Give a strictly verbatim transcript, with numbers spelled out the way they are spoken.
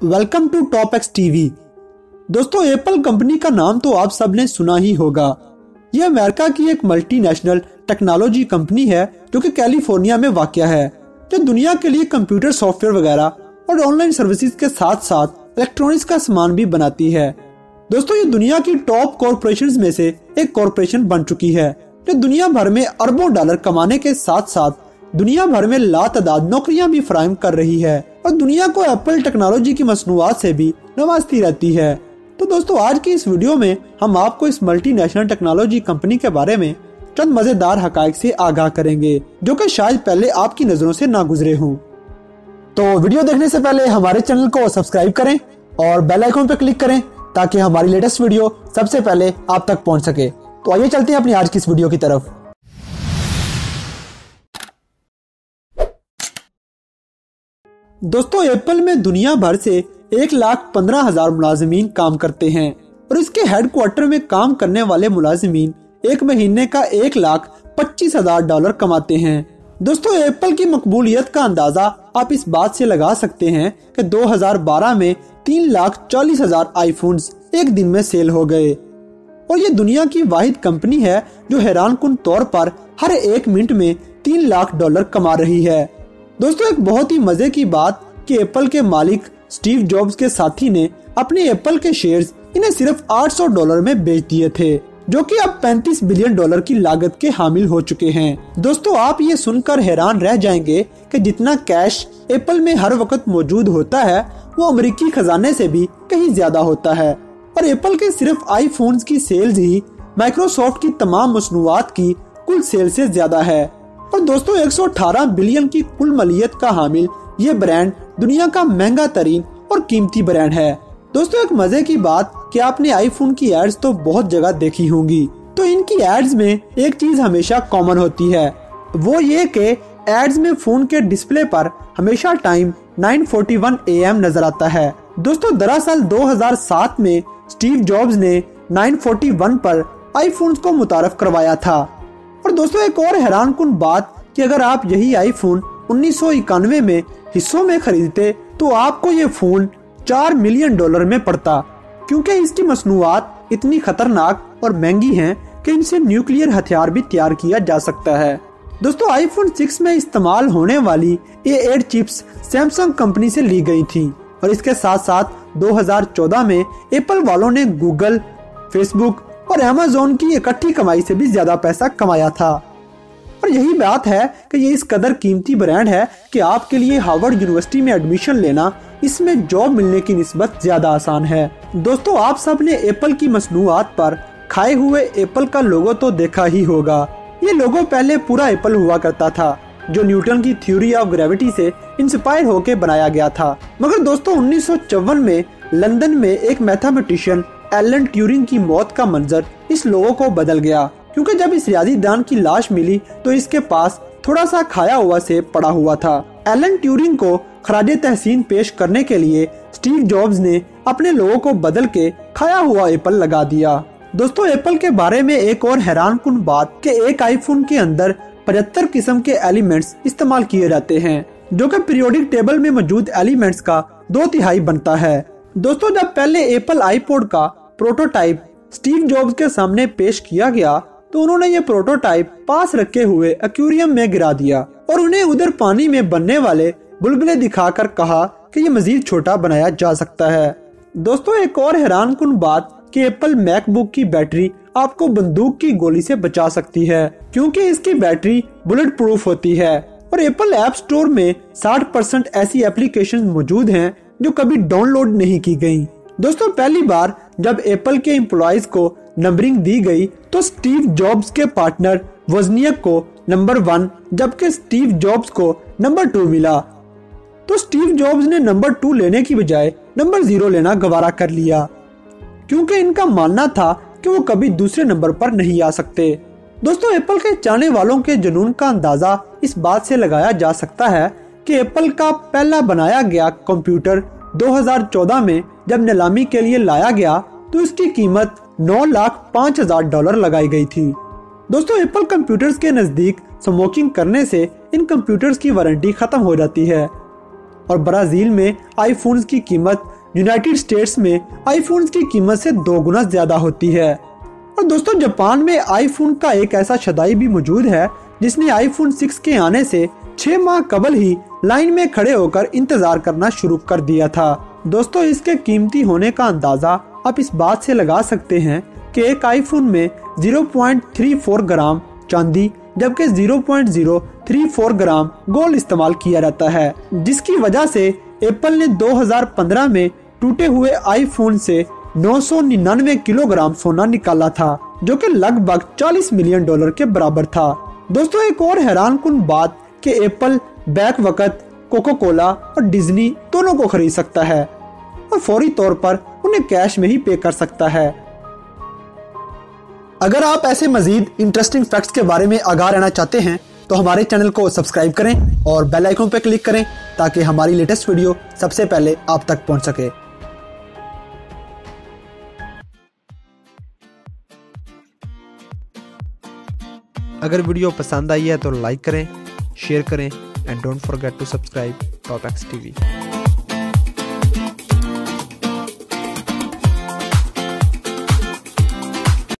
Welcome to top X TV. दोस्तों, Apple company का नाम तो आप सब ने सुना ही होगा। यह अमेरिका की एक मल्टी नेशनल टेक्नोलॉजी कंपनी है जो कि कैलिफोर्निया में वाक़या है, जो दुनिया के लिए कंप्यूटर सॉफ्टवेयर वगैरह और ऑनलाइन सर्विसेज के साथ साथ इलेक्ट्रॉनिक्स का सामान भी बनाती है। दोस्तों, ये दुनिया की टॉप कॉरपोरेशंस में से एक कॉरपोरेशन बन चुकी है जो दुनिया भर में अरबों डॉलर कमाने के साथ साथ दुनिया भर में लातादाद नौकरियां भी फराहम कर रही है और दुनिया को एप्पल टेक्नोलॉजी की मसनूआत से भी नवाजती रहती है। तो दोस्तों, आज की इस वीडियो में हम आपको इस मल्टी नेशनल टेक्नोलॉजी कंपनी के बारे में चंद मजेदार हकायक से आगाह करेंगे जो कि शायद पहले आपकी नजरों से ना गुजरे हों। तो वीडियो देखने से पहले हमारे चैनल को सब्सक्राइब करें और बेल आइकन पर क्लिक करें ताकि हमारी लेटेस्ट वीडियो सबसे पहले आप तक पहुंच सके। तो आइए चलते हैं अपनी आज की इस वीडियो की तरफ। दोस्तों, एप्पल में दुनिया भर से एक लाख पंद्रह हजार मुलाजिमीन काम करते हैं और इसके हेडक्वार्टर में काम करने वाले मुलाजिमीन एक महीने का एक लाख पच्चीस हजार डॉलर कमाते हैं। दोस्तों, एप्पल की मकबूलियत का अंदाजा आप इस बात से लगा सकते हैं कि दो हजार बारह में तीन लाख चालीस हजार आईफोन्स एक दिन में सेल हो गए और ये दुनिया की वाहिद कंपनी है जो हैरानकुन तौर पर हर एक मिनट में तीन लाख डॉलर कमा रही है। दोस्तों, एक बहुत ही मजे की बात कि एप्पल के मालिक स्टीव जॉब्स के साथी ने अपने एप्पल के शेयर्स इन्हें सिर्फ आठ सौ डॉलर में बेच दिए थे, जो कि अब पैंतीस बिलियन डॉलर की लागत के हामिल हो चुके हैं। दोस्तों, आप ये सुनकर हैरान रह जाएंगे कि जितना कैश एप्पल में हर वक्त मौजूद होता है वो अमेरिकी खजाने से भी कहीं ज्यादा होता है और एप्पल के सिर्फ आईफोन्स की सेल्स ही माइक्रोसॉफ्ट की तमाम मसनूआत की कुल सेल से ज्यादा है। और दोस्तों, एक सौ अठारह बिलियन की कुल मलियत का हामिल ये ब्रांड दुनिया का महंगा तरीन और कीमती ब्रांड है। दोस्तों, एक मजे की बात कि आपने आईफोन की एड्स तो बहुत जगह देखी होंगी, तो इनकी एड्स में एक चीज हमेशा कॉमन होती है, वो ये कि एड्स में फोन के डिस्प्ले पर हमेशा टाइम नौ इकतालीस ए एम नजर आता है। दोस्तों, दरअसल दो हजार सात में स्टीव जॉब्स ने नौ इकतालीस पर आईफोन को मुतारफ करवाया था। और दोस्तों, एक और हैरानकुन बात कि अगर आप यही आईफोन उन्नीस सौ इक्यानवे में हिस्सों में खरीदते तो आपको ये फोन चार मिलियन डॉलर में पड़ता, क्योंकि इसकी मसनूआत इतनी खतरनाक और महंगी हैं कि इनसे न्यूक्लियर हथियार भी तैयार किया जा सकता है। दोस्तों, आईफोन सिक्स में इस्तेमाल होने वाली A eight chips Samsung company से ली गई थी और इसके साथ साथ दो हजार चौदह में एप्पल वालों ने गूगल, फेसबुक और अमेज़न की इकट्ठी कमाई से भी ज्यादा पैसा कमाया था। और यही बात है कि ये इस कदर कीमती ब्रांड है कि आपके लिए हार्वर्ड यूनिवर्सिटी में एडमिशन लेना इसमें जॉब मिलने की निस्बत ज्यादा आसान है। दोस्तों, आप सब ने एप्पल की मसनूआत पर खाए हुए एप्पल का लोगो तो देखा ही होगा। ये लोगो पहले पूरा एप्पल हुआ करता था जो न्यूटन की थ्योरी ऑफ ग्रेविटी से इंस्पायर होकर बनाया गया था। मगर दोस्तों, उन्नीस सौ चौवन में लंदन में एक मैथमेटिशियन एलन ट्यूरिंग की मौत का मंजर इस लोगो को बदल गया, क्योंकि जब इस रियाजीदान की लाश मिली तो इसके पास थोड़ा सा खाया हुआ सेब पड़ा हुआ था। एलन ट्यूरिंग को खराजे तहसीन पेश करने के लिए स्टीव जॉब्स ने अपने लोगो को बदल के खाया हुआ एप्पल लगा दिया। दोस्तों, एप्पल के बारे में एक और हैरानकुन बात कि एक आईफोन के अंदर पचहत्तर किस्म के एलिमेंट्स इस्तेमाल किए जाते हैं, जो कि पीरियोडिक टेबल में मौजूद एलिमेंट्स का दो तिहाई बनता है। दोस्तों, जब पहले एप्पल आईपॉड का प्रोटोटाइप स्टीव जॉब्स के सामने पेश किया गया तो उन्होंने ये प्रोटोटाइप पास रखे हुए एक्वेरियम में गिरा दिया और उन्हें उधर पानी में बनने वाले बुलबुले दिखाकर कहा कि ये मजीद छोटा बनाया जा सकता है। दोस्तों, एक और हैरानकुन बात कि एप्पल मैकबुक की बैटरी आपको बंदूक की गोली से बचा सकती है, क्योंकि इसकी बैटरी बुलेट प्रूफ होती है। और एप्पल ऐप स्टोर में साठ परसेंट ऐसी एप्लीकेशन मौजूद हैं जो कभी डाउनलोड नहीं की गयी। दोस्तों, पहली बार जब एप्पल के एम्प्लॉइज को नंबरिंग दी गई तो स्टीव जॉब्स के पार्टनर वजनियक को नंबर वन जबकि स्टीव जॉब्स को नंबर टू मिला। तो स्टीव जॉब्स ने नंबर टू लेने की बजाय नंबर जीरो लेना गवारा कर लिया, क्योंकि इनका मानना था कि वो कभी दूसरे नंबर पर नहीं आ सकते। दोस्तों, एप्पल के चाहने वालों के जुनून का अंदाजा इस बात से लगाया जा सकता है कि एप्पल का पहला बनाया गया कंप्यूटर दो हजार चौदह में जब नीलामी के लिए लाया गया तो इसकी कीमत नौ लाख पाँच हजार डॉलर लगाई गई थी। दोस्तों, एप्पल कंप्यूटर्स के नजदीक स्मोकिंग करने से इन कंप्यूटर्स की वारंटी खत्म हो जाती है और ब्राजील में आईफोन्स की कीमत यूनाइटेड स्टेट्स में आईफोन्स की कीमत से दो गुना ज्यादा होती है। और दोस्तों जापान में आईफोन का एक ऐसा शदाई भी मौजूद है जिसने आईफोन सिक्स के आने से छह माह कबल ही लाइन में खड़े होकर इंतजार करना शुरू कर दिया था। दोस्तों इसके कीमती होने का अंदाजा आप इस बात से लगा सकते हैं कि एक आईफोन में zero point three four gram चांदी जबकि zero point zero three four gram gold इस्तेमाल किया जाता है, जिसकी वजह से एप्पल ने दो हज़ार पंद्रह में टूटे हुए आईफोन से नौ सौ निन्यानवे किलोग्राम सोना निकाला था, जो कि लगभग चालीस मिलियन डॉलर के बराबर था। दोस्तों एक और हैरानकुन बात कि एप्पल बैक वक्त कोको कोला और डिज्नी दोनों को खरीद सकता है और फौरी तौर पर उन्हें कैश में ही पे कर सकता है। अगर आप ऐसे मजीद इंटरेस्टिंग फैक्ट्स के बारे में आगाह रहना चाहते हैं तो हमारे चैनल को सब्सक्राइब करें और बेल आइकन पर क्लिक करें ताकि हमारी लेटेस्ट वीडियो सबसे पहले आप तक पहुंच सके। अगर वीडियो पसंद आई है तो लाइक करें, शेयर करें and don't forget to subscribe top X TV.